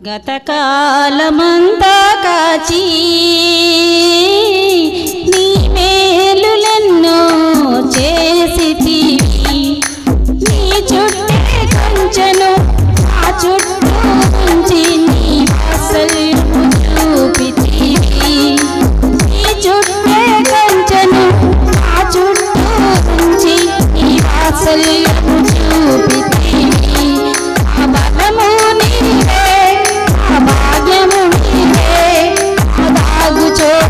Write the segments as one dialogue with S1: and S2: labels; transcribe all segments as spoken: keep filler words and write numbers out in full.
S1: గతకాలమంతా కాచి నీ మేలులెన్నో చేసితివి నీ చుట్టే కంచెను ఆ చుట్టూ ఉంచి నీ వాత్సల్యము చూపితివి నీ చుట్టే కంచెను ఆ చుట్టూ ఉంచి నీ వాత్సల్యము చూపితివి ఆ బలము నీవే భాగ్యము నీవే దాగు చోటు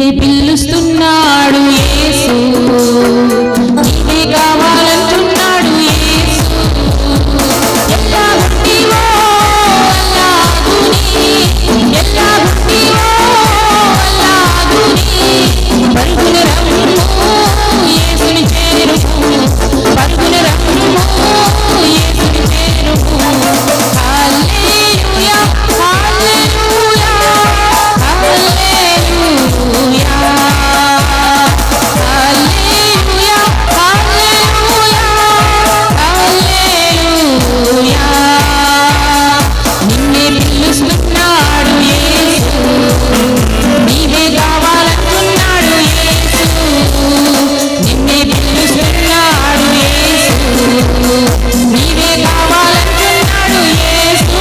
S1: నిన్నే పిలుస్తున్నాడు యేసు, నీవే కావాలంటున్నాడు యేసు. ఎలా గుంటివో అలాగుని, ఎలా గుంటివో అలాగుని, పరుగున రమ్ము యేసుని చేరుము, పరుగున రమ్ము యేసుని చేరుము. హల్లెలూయా హల్లెలూయా హల్లెలూయా హల్లెలూయా హల్లెలూయా హల్లెలూయా. నిన్నే పిలుస్తున్నాడు యేసు, నీవే కావాలంటున్నాడు యేసు, నిన్నే పిలుస్తున్నాడు యేసు, నీవే కావాలంటున్నాడు యేసు.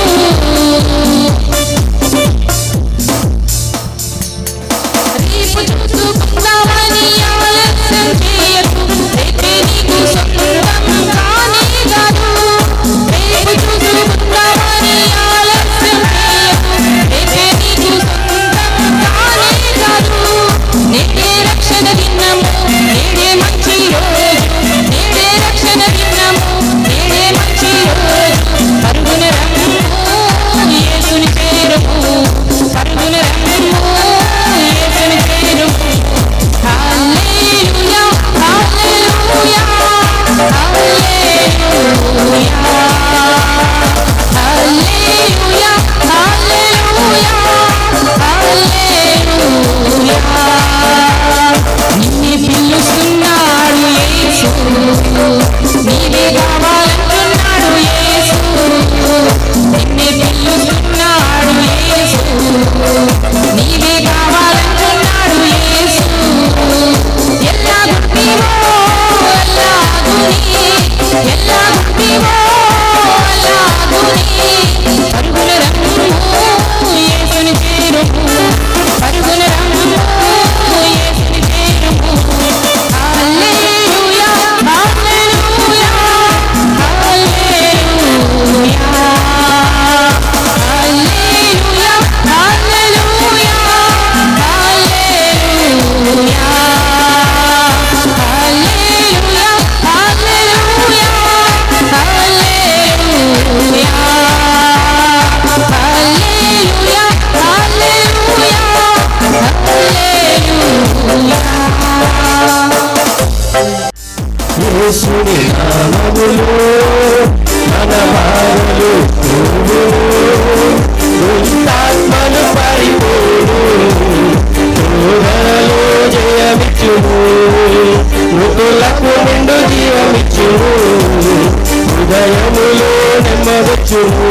S1: రేపు చూసుకుందామని ఆలస్యం చేయకు, రేపే నీకు సొంతం కానే కాదు. రేపు చూసుకుందామని ఆలస్యం చేయకు, రేపే నీకు సొంతం కానే కాదు. నేడే రక్షణ దినము, నేడే మంచి రోజు, నేడే రక్షణ దినము, నేడే మంచి రోజు. పరుగున రమ్ము యేసుని చేరుము, పరుగున రమ్ము యేసుని చేరుము. హల్లెలూయా హల్లెలూయా హల్లెలూయా హల్లెలూయా హల్లెలూయా హల్లెలూయా. నిన్నే పిలుస్తున్నాడు యేసు, నీవే కావాలంటున్నాడు యేసు, నిన్నే పిలుస్తున్నాడు యేసు, నీవే కావాలంటున్నాడు యేసు. ఎలా గుంటివో అలాగుని, ఎలా గుంటివో అలాగుని, పరుగున రమ్ము యేసుని చేరుము, పరుగున రమ్ము యేసుని చేరుము. హల్లెలూయా హల్లెలూయా హల్లెలూయా హల్లెలూయా హల్లెలూయా హల్లెలూయా హల్లెలూయా హల్లెలూయా హల్లెలూయా హల్లెలూయా హల్లెలూయా.
S2: యేసుని నామములో మన బాధలు పోవును, దుష్టాత్మలు పారిపోవును, శోధనలో జయమిచ్చును, మృతులకు నిండు జీవమిచ్చును, హృదయములో నెమ్మదిచ్చును.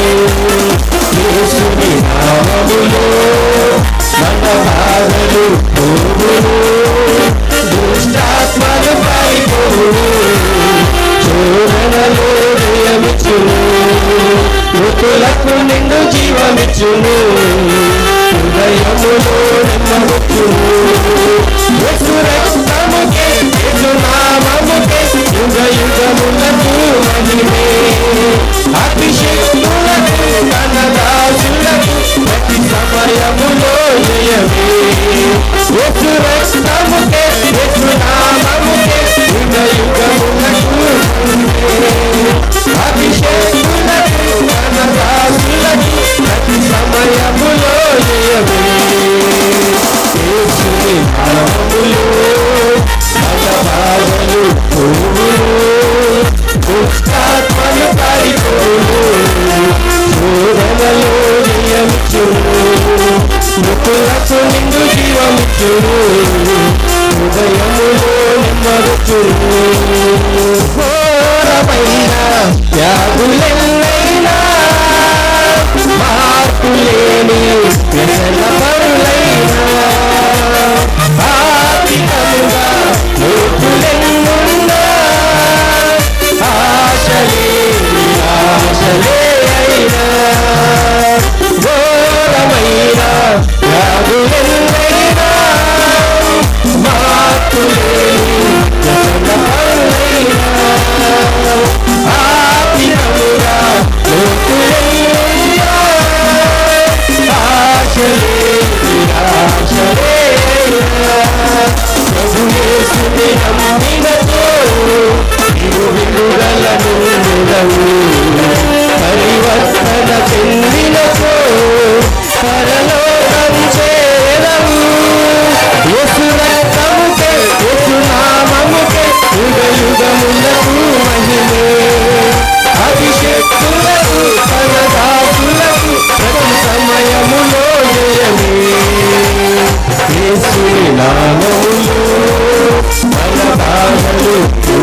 S2: యేసుని నామములో మన బాధలు పోవును, దుష్టాత్మలు పారిపోవును, శోధనలో జయమిచ్చును, మృతులకు నిండు జీవమిచ్చును, హృదయములో నెమ్మదిచ్చును. యేసు రక్తముకే యేసు నామముకే యుగ యుగములకు మహిమే, అభిషేకులకు తన దాసులకు ప్రతి సమయములో జయమే. యేసు రక్తముకే యేసు నామముకే యుగ యుగములకు మహిమే, అభిషేకులకు తన దాసులకు ప్రతి సమయములో జయమే. యేసుని నామములో మన బాధలు పోవును, దుష్టాత్మలు పారిపోవును, శోధనలో జయమిచ్చును, మృతులకు నిండు జీవమిచ్చును, హృదయములో నెమ్మదిచ్చును. ఘోరమైన వ్యాధులెన్నైనా మార్పులేని వ్యసన పరులైనా, ఆర్థికముగా లోటులెన్నున్నా, ఆశలే ఆశలే అయినా, ఘోరమైన వ్యాధులెన్నైనా మార్పులేని వ్యసన జ్ఞానములు బలబాధలు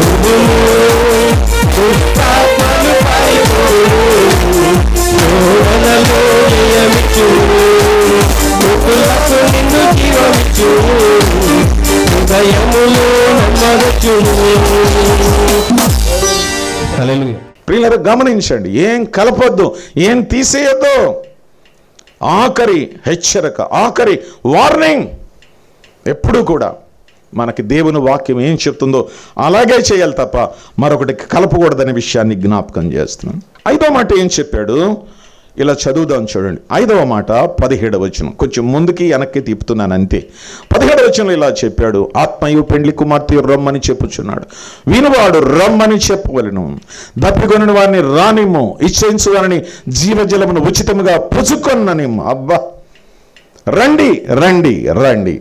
S2: పుష్పాత్మలు పైపోడు శోధనలో జయమిచ్చు మృతులకు నిన్ను జీవమిచ్చు హృదయములో నమ్మవచ్చు. హల్లెలూయా.
S3: ప్రియులారా గమనించండి, ఏం కలపొద్దు, ఏం తీసేయొద్దు. ఆఖరి హెచ్చరిక, ఆఖరి వార్నింగ్. ఎప్పుడు కూడా మనకి దేవుని వాక్యం ఏం చెప్తుందో అలాగే చేయాలి తప్ప మరొకటి కలపకూడదనే విషయాన్ని జ్ఞాపకం చేస్తున్నాను. ఐదో మాట ఏం చెప్పాడు, ఇలా చదువుదాం చూడండి. ఐదవ మాట పదిహేడవ వచనం, కొంచెం ముందుకి వెనక్కి తిప్పుతున్నాను అంతే. పదిహేడవ వచనంలో ఇలా చెప్పాడు, ఆత్మయు పెండ్లి కుమార్తె రమ్మని చెప్పుచున్నాడు, వినువాడు రమ్మని చెప్పవలను, దప్పికొనిన వారిని రానిమ్ము, ఇచ్చేయించు వారిని జీవజలమును ఉచితముగా పుచ్చుకొననిమ్ము. అబ్బా, రండి రండి రండి.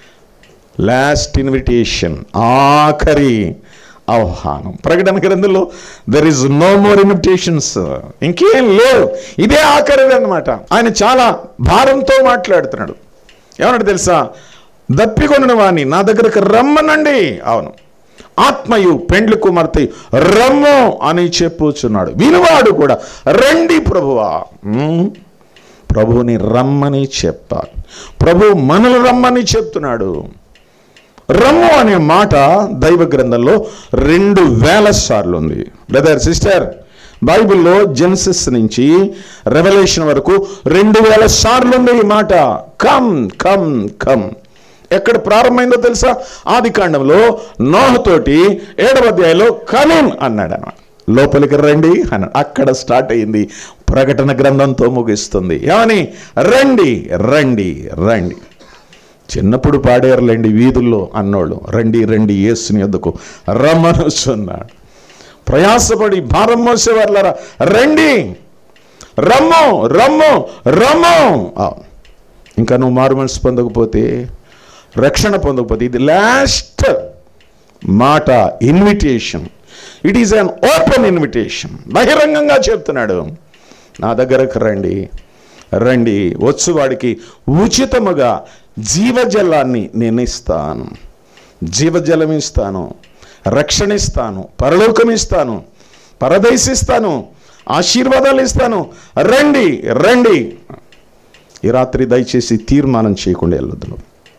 S3: లాస్ట్ ఇన్విటేషన్, ఆఖరి ఆహ్వానం. ప్రకటన గ్రంథంలో there is no more invitations, ఇంకేం లేవు, ఇదే ఆఖరిది అన్నమాట. ఆయన చాలా భారంతో మాట్లాడుతున్నాడు. ఏమన్నాడు తెలుసా, దప్పికొనిన వాణ్ణి నా దగ్గరకు రమ్మనండి. అవును, ఆత్మయు పెండ్లి కుమార్తె రమ్ము అని చెప్పుచున్నాడు. వినువాడు కూడా రండి ప్రభువా. ప్రభువుని రమ్మని చెప్పాలి. ప్రభు మనల్ని రమ్మని చెప్తున్నాడు. రమ్ము అనే మాట దైవ గ్రంథంలో రెండు వేల సార్లు ఉంది. బ్రదర్ సిస్టర్, బైబిల్లో జెనసిస్ నుంచి రెవల్యూషన్ వరకు రెండు వేల సార్లు ఉంది ఈ మాట. Come come come. ఎక్కడ ప్రారంభమైందో తెలుసా, ఆది కాండంలో నోహతోటి ఏడవ అధ్యాయంలో కమిన్ అన్నాడు అన్నమాట. లోపలికి రండి అన్నాడు, అక్కడ స్టార్ట్ అయింది. ప్రకటన గ్రంథంతో ముగిస్తుంది. ఏమని, రండి రండి రండి. చిన్నప్పుడు పాడేరులేండి వీధుల్లో అన్నోళ్ళు, రండి రండి యేసుని యొద్దకు రమ్మనుచున్నాడు. ప్రయాసపడి భారం మోసేవారులారా రండి, రమ్ము రమ్ము రమ్ము. ఇంకా నువ్వు మారు మనసు పొందకపోతే, రక్షణ పొందకపోతే, ఇది లాస్ట్ మాట, invitation. It is an open invitation. బహిరంగంగా చెప్తున్నాడు, నా దగ్గరకు రండి రండి, వచ్చువాడికి ఉచితముగా జీవజలాన్ని నేను ఇస్తాను, జీవజలం ఇస్తాను, రక్షణ ఇస్తాను, పరలోకం ఇస్తాను, పరదేశిస్తాను, ఆశీర్వాదాలు ఇస్తాను. రండి రండి. ఈ రాత్రి దయచేసి తీర్మానం చేయకుండా వెళ్ళొద్దు,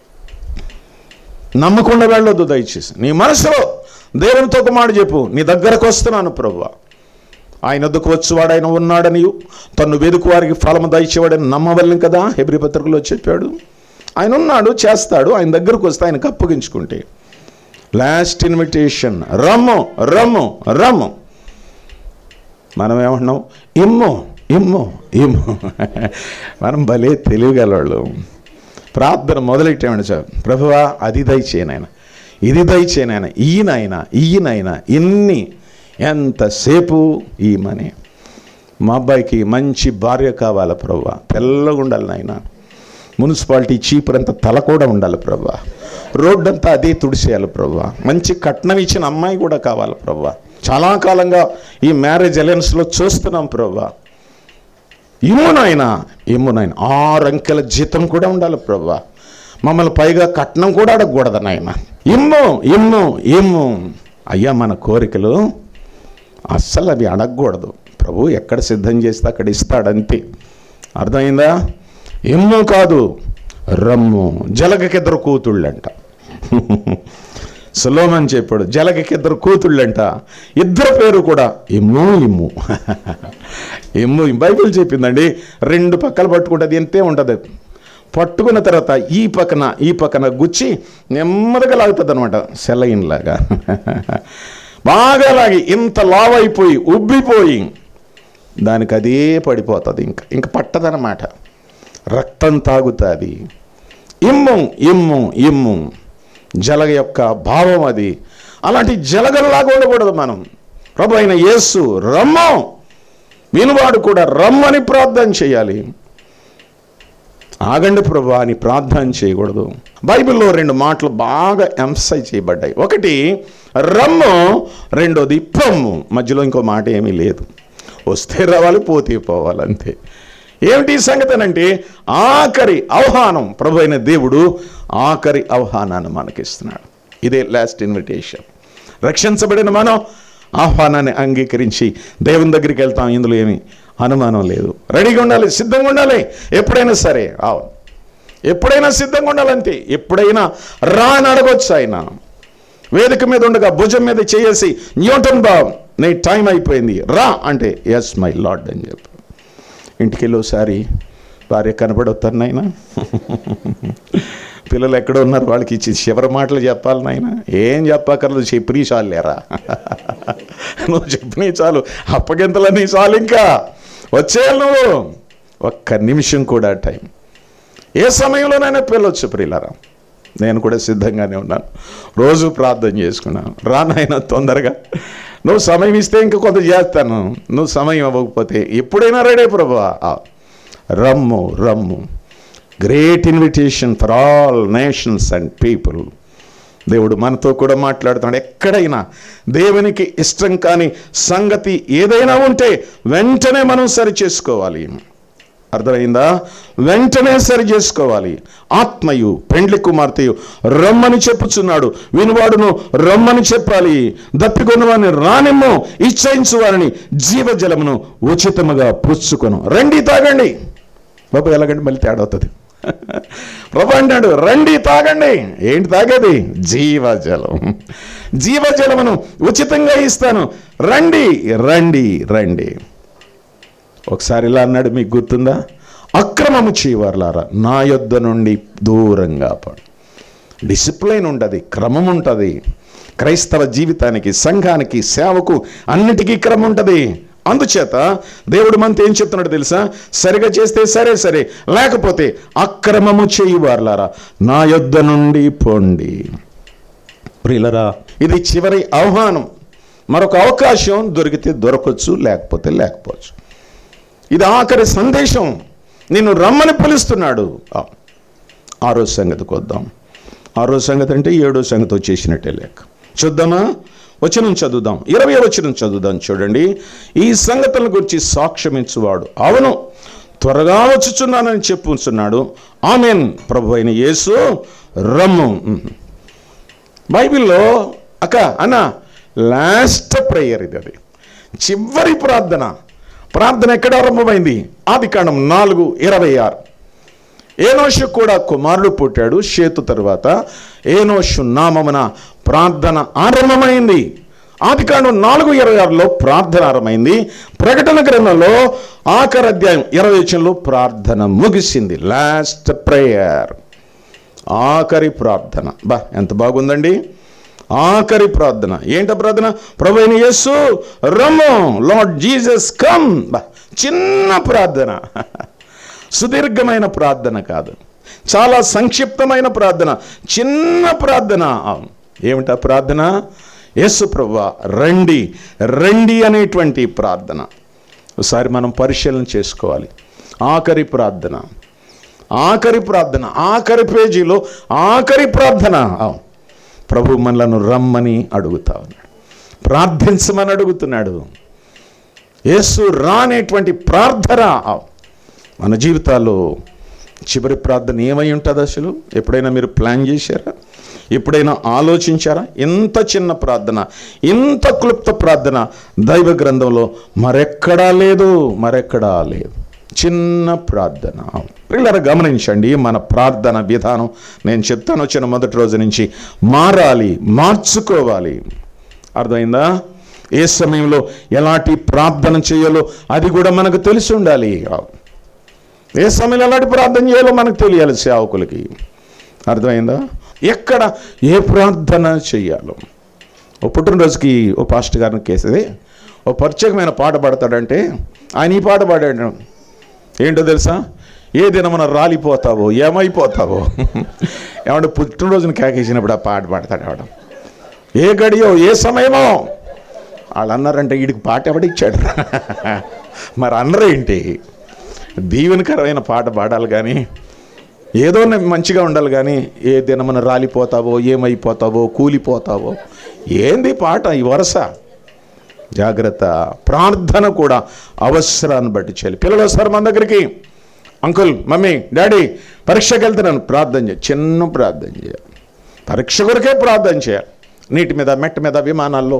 S3: నమ్మకుండా వెళ్ళొద్దు. దయచేసి నీ మనసులో దేవునితో ఒక మాట చెప్పు, నీ దగ్గరకు వస్తున్నాను ప్రభువా. ఆయన వద్దకు వచ్చేవాడు ఆయన ఉన్నాడని, తను వెదుకు వారికి ఫలము దయచేవాడని నమ్మవల్లం కదా హెబ్రీ పత్రికలో చెప్పాడు. ఆయన ఉన్నాడు, చేస్తాడు. ఆయన దగ్గరకు వస్తే ఆయనకు అప్పగించుకుంటే. లాస్ట్ ఇన్విటేషన్, రమ్ము రమ్ము రమ్ము. మనం ఏమంటున్నాం, ఇమ్ము ఇమ్ము ఇమ్ము. మనం భలే తెలియగలవాళ్ళు. ప్రార్థన మొదలెట్టామని సార్, ప్రభువా అది దయచేయనాయన, ఇది దయచేయనాయన, ఈయనైనా ఈయనైనా ఇన్ని ఎంతసేపు ఈమని. మా అబ్బాయికి మంచి భార్య కావాలి ప్రభువా, తెల్లగా ఉండాలి నాయన, మున్సిపాలిటీ చీపురు అంతా తల కూడా ఉండాలి ప్రభువా, రోడ్డు అంతా అదే తుడిసేయాలి ప్రభువా, మంచి కట్నం ఇచ్చిన అమ్మాయి కూడా కావాలి ప్రభువా. చాలా కాలంగా ఈ మ్యారేజ్ అలయన్స్లో చూస్తున్నాం ప్రభువా. ఇమ్మునైనా ఇమ్మునైనా ఆరు అంకెల జీతం కూడా ఉండాలి ప్రభువా, మమ్మల్ని పైగా కట్నం కూడా అడగకూడదు నాయన. ఇమ్ము ఇమ్ము ఇమ్ము. అయ్యా, మన కోరికలు అస్సలు అవి అడగకూడదు. ప్రభు ఎక్కడ సిద్ధం చేస్తే అక్కడ ఇస్తాడంతే. అర్థమైందా? ఇమ్ము కాదు, రమ్ము. జలగకిద్దరు కూతుళ్ళంట. సొలొమోను చెప్పాడు, జలగకిద్దరు కూతుళ్ళంట, ఇద్దరు పేరు కూడా ఇమ్ము ఇమ్ము ఇమ్ము. బైబిల్ చెప్పిందండి, రెండు పక్కలు పట్టుకుంటుంది, ఎంతే ఉంటుంది. పట్టుకున్న తర్వాత ఈ పక్కన ఈ పక్కన గుచ్చి నెమ్మదిగా లాగుతుంది అనమాట, సెలయిన్ లాగా. బాగా లాగి ఇంత లావైపోయి ఉబ్బిపోయి దానికి అదే పడిపోతుంది, ఇంకా ఇంకా పట్టదనమాట, రక్తం తాగుతుంది. ఇమ్ము ఇమ్ము ఇమ్ము, జలగ యొక్క భావం అది. అలాంటి జలగల్లాగా ఉండకూడదు మనం. ప్రభు అయిన యేసు రమ్ము, వినువాడు కూడా రమ్మని ప్రార్థన చేయాలి. ఆగండి ప్రభు అని ప్రార్థన చేయకూడదు. బైబిల్లో రెండు మాటలు బాగా ఎంఫసైజ్ చేయబడ్డాయి. ఒకటి రమ్ము, రెండోది పొమ్ము. మధ్యలో ఇంకో మాట ఏమీ లేదు. వస్తే రావాలి, పోతే పోవాలి, అంతే. ఏమిటి సంగతి అంటే ఆఖరి ఆహ్వానం. ప్రభు అయిన దేవుడు ఆఖరి ఆహ్వానాన్ని మనకిస్తున్నాడు. ఇదే లాస్ట్ ఇన్విటేషన్. రక్షించబడిన మనం ఆహ్వానాన్ని అంగీకరించి దేవుని దగ్గరికి వెళ్తాం. ఇందులో ఏమి అనుమానం లేదు. రెడీగా ఉండాలి, సిద్ధంగా ఉండాలి. ఎప్పుడైనా సరే అవును, ఎప్పుడైనా సిద్ధంగా ఉండాలంతే. ఎప్పుడైనా రా అని అడగొచ్చు. ఆయన వేదిక మీద ఉండగా భుజం మీద చేసి, న్యూటన్ బాబు నీ టైం అయిపోయింది రా అంటే, ఎస్ మై లార్డ్ అని చెప్పి ఇంటికి వెళ్ళి ఒకసారి భార్య కనపడొస్తాను నాయన, పిల్లలు ఎక్కడ ఉన్నారు వాళ్ళకి ఇచ్చి చివరి మాటలు చెప్పాలి నాయన. ఏం చెప్పక్కర్లేదు, చెప్పి చాలు లేరా, నువ్వు చెప్పిన చాలు, అప్పగింతలన్నీ చాలు, ఇంకా వచ్చేయాలి నువ్వు. ఒక్క నిమిషం కూడా టైం, ఏ సమయంలోనైనా పిల్లొచ్చు ప్రియులారా. నేను కూడా సిద్ధంగానే ఉన్నాను, రోజు ప్రార్థన చేసుకున్నాను. రానైనా తొందరగా, నువ్వు సమయం ఇస్తే ఇంకా కొంత చేస్తాను, నువ్వు సమయం ఇవ్వకపోతే ఎప్పుడైనా రెడీ ప్రభువా. రమ్ము రమ్ము. Great invitation for all nations and people. దేవుడు మనతో కూడా మాట్లాడుతున్నాడు. ఎక్కడైనా దేవునికి ఇష్టం కాని సంగతి ఏదైనా ఉంటే వెంటనే మనం సరి చేసుకోవాలి. అర్థమైందా? వెంటనే సరి చేసుకోవాలి. ఆత్మయు పెండ్లి కుమార్తెయు రమ్మని చెప్పుచున్నాడు, వినువాడును రమ్మని చెప్పాలి. దప్పికొన్నవారిని రానిమ్ము, ఇచ్చయించు వారిని జీవజలమును ఉచితముగా పుచ్చుకొను. రండి తాగండి. బాబు ఎలాగండి మళ్ళీ తేడా అవుతుంది. ప్రభు అంటాడు రండి తాగండి. ఏంటి తాగేది? జీవజలం. జీవజలమును ఉచితంగా ఇస్తాను, రండి రండి రండి. ఒకసారి ఇలా అన్నాడు, మీకు గుర్తుందా? అక్రమము చేయవారులారా నా యొద్ద నుండి దూరంగా పడు. డిసిప్లైన్ ఉంటుంది, క్రమం ఉంటుంది. క్రైస్తవ జీవితానికి, సంఘానికి, సేవకు అన్నిటికీ క్రమం ఉంటుంది. అందుచేత దేవుడు మనతో ఏం చెప్తున్నాడు తెలుసా? సరిగా చేస్తే సరే సరే, లేకపోతే అక్రమము చేయవారులారా నా యొద్ద నుండి పొండి. ప్రియులరా, ఇది చివరి ఆహ్వానం. మరొక అవకాశం దొరికితే దొరకవచ్చు, లేకపోతే లేకపోవచ్చు. ఇది ఆఖరి సందేశం. నిన్ను రమ్మని పిలుస్తున్నాడు. ఆరో సంగతికి వద్దాం. ఆరో సంగతి అంటే ఏడో సంగతి వచ్చేసినట్టే లెక్క. చూద్దామా? వచనం చదువుదాం, ఇరవై వచనం చదువుదాం. చూడండి, ఈ సంగతుల గురించి సాక్ష్యమిచ్చువాడు అవును త్వరగా వచ్చుచున్నానని చెప్పుచున్నాడు. ఆమేన్. ప్రభు అయిన యేసు రమ్ము. బైబిల్లో అక్క అన్న లాస్ట్ ప్రేయర్ ఇది. అది చివరి ప్రార్థన. ప్రార్థన ఎక్కడ ఆరంభమైంది? ఆదికాండం నాలుగు ఇరవై ఆరు. ఏనోషు కూడా కుమారుడు పుట్టాడు. షేతు తరువాత ఏనోషు నామమున ప్రార్థన ఆరంభమైంది. ఆదికాండం నాలుగు ఇరవై ఆరులో ప్రార్థన ఆరంభమైంది. ప్రకటన గ్రంథంలో ఆఖరి అధ్యాయం ఇరవై వచనంలో ప్రార్థన ముగిసింది. లాస్ట్ ప్రేయర్, ఆఖరి ప్రార్థన. బా ఎంత బాగుందండి. ఆఖరి ప్రార్థన. ఏంట ప్రార్థన? ప్రభువైన యేసు రమ్ము, లార్డ్ జీసస్ కమ్. బా చిన్న ప్రార్థన, సుదీర్ఘమైన ప్రార్థన కాదు, చాలా సంక్షిప్తమైన ప్రార్థన, చిన్న ప్రార్థన. ఏమిటా ప్రార్థన? యేసు ప్రభువా రండి రండి అనేటువంటి ప్రార్థన. ఒకసారి మనం పరిశీలన చేసుకోవాలి. ఆఖరి ప్రార్థన, ఆఖరి ప్రార్థన, ఆఖరి పేజీలో ఆఖరి ప్రార్థన. ప్రభు మనలను రమ్మని అడుగుతా ఉన్నాడు, ప్రార్థించమని అడుగుతున్నాడు. యేసు రానేటువంటి ప్రార్థన మన జీవితాల్లో చివరి ప్రార్థన ఏమై ఉంటుంది అసలు? ఎప్పుడైనా మీరు ప్లాన్ చేశారా? ఎప్పుడైనా ఆలోచించారా? ఇంత చిన్న ప్రార్థన, ఇంత క్లుప్త ప్రార్థన దైవ గ్రంథంలో మరెక్కడా లేదు, మరెక్కడా లేదు. చిన్న ప్రార్థన. పిల్లలు గమనించండి, మన ప్రార్థన విధానం నేను చెప్తాను వచ్చిన మొదటి రోజు నుంచి మారాలి, మార్చుకోవాలి. అర్థమైందా? ఏ సమయంలో ఎలాంటి ప్రార్థన చేయాలో అది కూడా మనకు తెలిసి ఉండాలి. ఏ సమయంలో ఎలాంటి ప్రార్థన చేయాలో మనకు తెలియాలి సేవకులకి. అర్థమైందా? ఎక్కడ ఏ ప్రార్థన చెయ్యాలో. ఓ పుట్టినరోజుకి ఓ పాస్టర్ గారిని కేసేది ఓ ప్రత్యేకమైన పాట పాడతాడంటే ఆయన ఈ పాట పాడాడు. ఏంటో తెలుసా? ఏ దినమున రాలిపోతావో, ఏమైపోతావో. ఏమంటే పుట్టినరోజును కేకేసినప్పుడు ఆ పాట పాడతాడు ఆవిడ. ఏ గడియో, ఏ సమయమో. వాళ్ళు అన్నారంటే వీడికి పాట ఎవడిచ్చాడు? మరి అన్నరేంటి? దీవెనకరమైన పాట పాడాలి కానీ, ఏదో మంచిగా ఉండాలి కానీ, ఏ దినమున రాలిపోతావో, ఏమైపోతావో, కూలిపోతావో. ఏంది పాట ఈ వరుస? జాగ్రత్త. ప్రార్థన కూడా అవసరాన్ని బట్టి చేయాలి. పిల్లలు వస్తారు మన దగ్గరికి, అంకుల్, మమ్మీ, డాడీ పరీక్షకి వెళ్తున్నాను, ప్రార్థన చేయాలి. చిన్న ప్రార్థన చేయాలి. పరీక్ష కొరకే ప్రార్థన చేయాలి. నీటి మీద, మెట్ట మీద, విమానాల్లో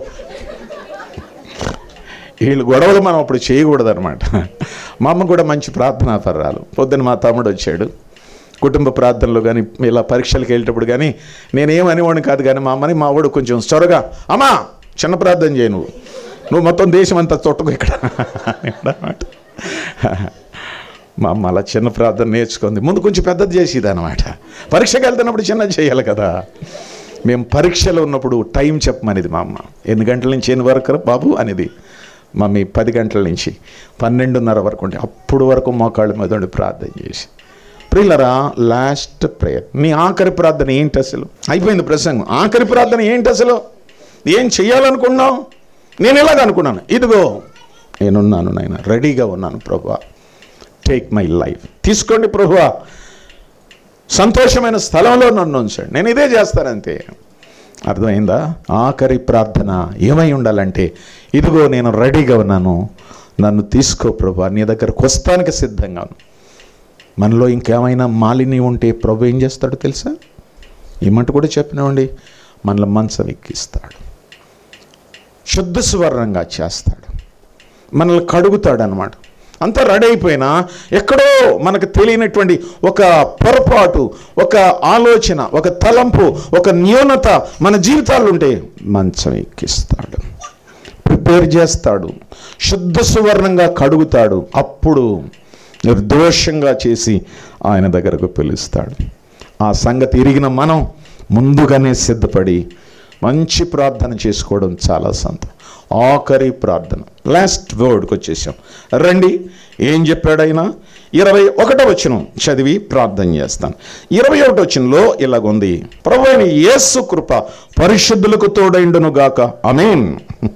S3: వీళ్ళు గొడవలు మనం అప్పుడు చేయకూడదు అనమాట. మా అమ్మ కూడా మంచి ప్రార్థనా పర్రాలు. పొద్దున్న మా తమ్ముడు వచ్చాడు, కుటుంబ ప్రార్థనలు కానీ ఇలా పరీక్షలకు వెళ్ళేటప్పుడు కానీ నేనేమనివాడిని కాదు, కానీ మా అమ్మని మా వాడు కొంచెం త్వరగా, అమ్మా చిన్న ప్రార్థన చేయి, నువ్వు నువ్వు మొత్తం దేశం అంతా తొట్టుకు ఇక్కడ అన్నమాట. మా అమ్మ అలా చిన్న ప్రార్థన నేర్చుకుంది. ముందు కొంచెం పెద్దది చేసేది అనమాట. పరీక్షకి వెళ్తున్నప్పుడు చిన్నది చేయాలి కదా. మేము పరీక్షలో ఉన్నప్పుడు టైం చెప్పమనేది మా అమ్మ. ఎన్ని గంటల నుంచి ఎన్ని వరకు బాబు అనేది. మమ్మీ పది గంటల నుంచి పన్నెండున్నర వరకు ఉంటే అప్పుడు వరకు మోకాళ్ళ మీద ఉండి ప్రార్థన చేసి, ప్రియులరా లాస్ట్ ప్రేయర్. నీ ఆఖరి ప్రార్థన ఏంటి అసలు? అయిపోయింది ప్రసంగం. ఆఖరి ప్రార్థన ఏంటి అసలు? ఏం చెయ్యాలనుకున్నావు? నేను ఎలాగ అనుకున్నాను, ఇదిగో నేనున్నాను నాయన, రెడీగా ఉన్నాను ప్రభువా, టేక్ మై లైఫ్, తీసుకోండి ప్రభువా, సంతోషమైన స్థలంలో నన్ను ఉంచండి, నేను ఇదే చేస్తానంతే. అర్థమైందా? ఆఖరి ప్రార్థన ఏమై ఉండాలంటే, ఇదిగో నేను రెడీగా ఉన్నాను, నన్ను తీసుకో ప్రభువా, నీ దగ్గరకు వస్తానికి సిద్ధంగా ఉన్నాను. మనలో ఇంకేమైనా మాలిన్యం ఉంటే ప్రభు ఏం చేస్తాడో తెలుసా? ఏమంటూ కూడా చెప్పినామండి, మనలో మంచం ఎక్కిస్తాడు, శుద్ధ సువర్ణంగా చేస్తాడు, మనల్ని కడుగుతాడు అనమాట. అంతా రెడీ అయిపోయినా ఎక్కడో మనకు తెలియనటువంటి ఒక పొరపాటు, ఒక ఆలోచన, ఒక తలంపు, ఒక న్యూనత మన జీవితాల్లో ఉంటే మంచం ఎక్కిస్తాడు, ప్రిపేర్ చేస్తాడు, శుద్ధ సువర్ణంగా కడుగుతాడు. అప్పుడు నిర్దోషంగా చేసి ఆయన దగ్గరకు పిలుస్తాడు. ఆ సంగతి ఎరిగిన మనం ముందుగానే సిద్ధపడి మంచి ప్రార్థన చేసుకోవడం చాలా సంత. ఆఖరి ప్రార్థన, లాస్ట్ వర్డ్కి వచ్చేసాం. రండి, ఏం చెప్పాడైనా? ఇరవై ఒకటో వచనం చదివి ప్రార్థన చేస్తాను. ఇరవై ఒకటో వచనంలో ఇలాగుంది, ప్రభువైన యేసు కృప పరిశుద్ధులకు తోడైండును గాక, ఆమేన్.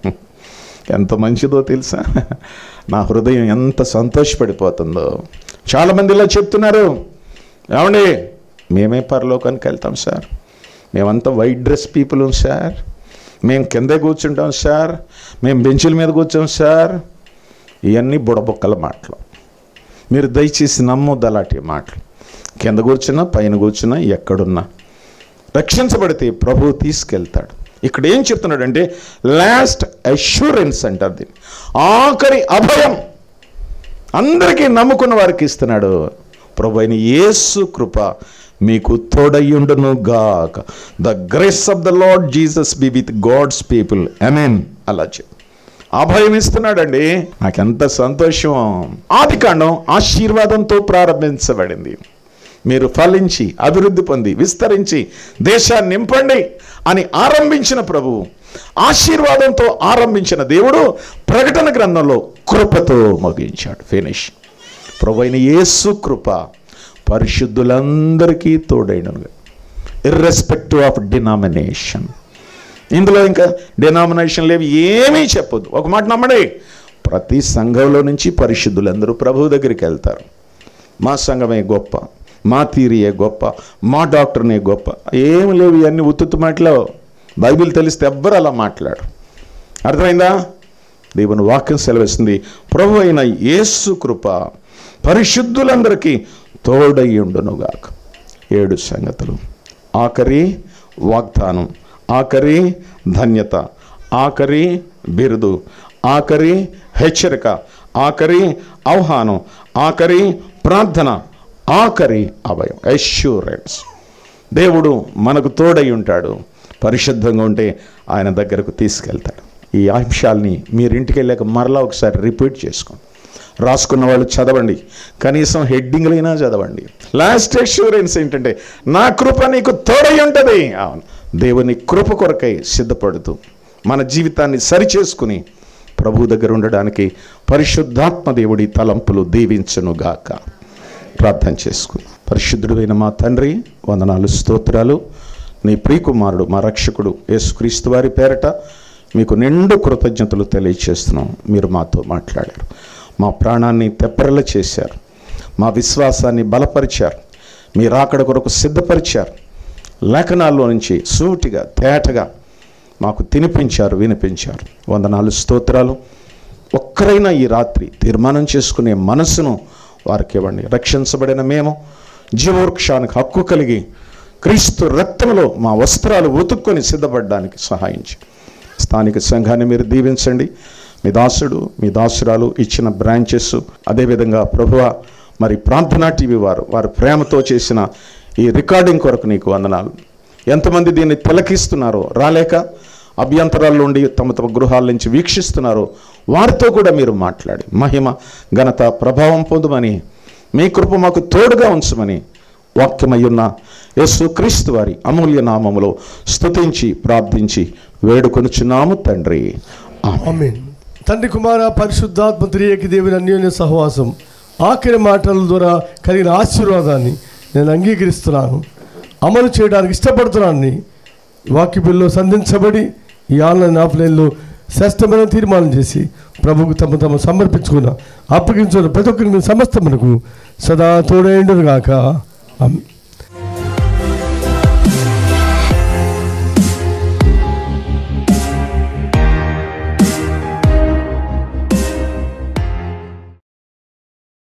S3: ఎంత మంచిదో తెలుసా? నా హృదయం ఎంత సంతోషపడిపోతుందో. చాలామంది ఇలా చెప్తున్నారు, ఏమండి మేమే పరలోకానికి వెళ్తాం సార్, మేమంతా వైట్ డ్రెస్ పీపుల్ సార్, మేము కిందే కూర్చుంటాం సార్, మేము బెంచుల మీద కూర్చోం సార్. ఇవన్నీ బుడబొక్కల మాటలు. మీరు దయచేసి నమ్మొద్దు అలాంటి మాటలు. కింద కూర్చున్నా, పైన కూర్చున్నా, ఎక్కడున్నా రక్షించబడితే ప్రభువు తీసుకెళ్తాడు. ఇక్కడ ఏం చెప్తున్నాడంటే లాస్ట్ అష్యూరెన్స్ అంటారు దీన్ని, ఆఖరి అభయం అందరికీ నమ్ముకున్న వారికి ఇస్తున్నాడు. ప్రభు అయిన యేసు కృప మీకు తోడయ్యుండును గాక. The grace of the Lord Jesus be with God's people, ఆమేన్. అలా చెప్పి అభయం ఇస్తున్నాడండి. నాకెంత సంతోషం. ఆది కాండం ఆశీర్వాదంతో ప్రారంభించబడింది. మీరు ఫలించి అభివృద్ధి పొంది విస్తరించి దేశాన్ని నింపండి అని ఆరంభించిన ప్రభువు, ఆశీర్వాదంతో ఆరంభించిన దేవుడు ప్రకటన గ్రంథంలో కృపతో ముగించాడు. ఫినిష్. ప్రభు అయిన యేసు కృప పరిశుద్ధులందరికీ తోడైనను, ఇర్రెస్పెక్టివ్ ఆఫ్ డినామినేషన్. ఇందులో ఇంకా డినామినేషన్ లేవి, ఏమీ చెప్పొద్దు. ఒక మాట నమ్మడే, ప్రతి సంఘంలో నుంచి పరిశుద్ధులందరూ ప్రభువు దగ్గరికి వెళ్తారు. మా సంఘమే గొప్ప, మా థియరీయే గొప్ప, మా డాక్టర్నే గొప్ప, ఏమి లేవు. ఇవన్నీ ఉత్తుత్తు మాటలు. బైబిల్ తెలిస్తే ఎవ్వరు అలా మాట్లాడు. అర్థమైందా? దేవుని వాక్యం సెలవిస్తుంది, ప్రభు అయిన యేసు కృప పరిశుద్ధులందరికీ తోడయ్యుండునుగాక. ఏడు సంగతులు. ఆఖరి వాగ్దానం, ఆఖరి ధన్యత, ఆఖరి బిరుదు, ఆఖరి హెచ్చరిక, ఆఖరి ఆహ్వానం, ఆఖరి ప్రార్థన, ఆఖరి అభయం, అష్యూరెన్స్. దేవుడు మనకు తోడై ఉంటాడు. పరిశుద్ధంగా ఉంటే ఆయన దగ్గరకు తీసుకెళ్తాడు. ఈ అంశాలని మీరు ఇంటికి వెళ్ళాక మరలా ఒకసారి రిపీట్ చేసుకోండి. రాసుకున్న వాళ్ళు చదవండి, కనీసం హెడ్డింగ్లైనా చదవండి. లాస్ట్ అష్యూరెన్స్ ఏంటంటే నా కృప నీకు తోడై ఉంటుంది. దేవుని కృప కొరకై సిద్ధపడుతూ మన జీవితాన్ని సరిచేసుకుని ప్రభు దగ్గర ఉండడానికి పరిశుద్ధాత్మ దేవుడి తలంపులు దీవించునుగాక. ప్రార్థన చేసుకుందాం. పరిశుద్ధుడైన మా తండ్రి, వందనాలు, స్తోత్రాలు. నీ ప్రియకుమారుడు మా రక్షకుడు యేసుక్రీస్తు వారి పేరట మీకు నిండు కృతజ్ఞతలు తెలియచేస్తున్నాం. మీరు మాతో మాట్లాడారు, మా ప్రాణాన్ని తెప్పరల చేశారు, మా విశ్వాసాన్ని బలపరిచారు, మీ రాకడ కొరకు సిద్ధపరిచారు. లేఖనాల్లో నుంచి సూటిగా తేటగా మాకు తినిపించారు, వినిపించారు. వందనాలు, స్తోత్రాలు. ఒక్కరైనా ఈ రాత్రి తీర్మానం చేసుకునే మనసును వారికి ఇవ్వండి. రక్షించబడిన మేము జీవవృక్షానికి హక్కు కలిగి క్రీస్తు రక్తంలో మా వస్త్రాలు ఉతుక్కొని సిద్ధపడడానికి సహాయించి స్థానిక సంఘాన్ని మీరు దీవించండి. మీ దాసుడు మీ దాసురాలు ఇచ్చిన బ్రాంచెస్, అదేవిధంగా ప్రభువ మరి ప్రార్థనా టీవీ వారు వారి ప్రేమతో చేసిన ఈ రికార్డింగ్ కొరకు నీకు వందనాలు. ఎంతమంది దీన్ని తిలకిస్తున్నారో, రాలేక అభ్యంతరాల్లో ఉండి తమ తమ గృహాల నుంచి వీక్షిస్తున్నారో వారితో కూడా మీరు మాట్లాడి మహిమ ఘనత ప్రభావం పొందమని, మీ కృప మాకు తోడుగా ఉంచమని వాక్యమయ్యున్న యేసు క్రీస్తు వారి అమూల్య నామములో స్తుతించి ప్రార్థించి వేడుకొనుచున్నాము తండ్రి.
S4: ఆమేన్. తండ్రి కుమార పరిశుద్ధాత్మ త్రియేక దేవుని అన్యోన్య సహవాసం ఆఖరి మాటల ద్వారా కలిగిన ఆశీర్వాదాన్ని నేను అంగీకరిస్తున్నాను, అమలు చేయడానికి ఇష్టపడుతున్నాను. వాక్యబిల్లో సంధించబడి ఈ ఆన్లైన్ ఆఫ్లైన్లో శ్రేష్టమైన తీర్మానం చేసి ప్రభుకు తమ తమ సమర్పించుకున్న అప్పగించుకున్న ప్రతి ఒక్కరి సమస్తమునకు సదా తోడైండును గాక. ఆమేన్.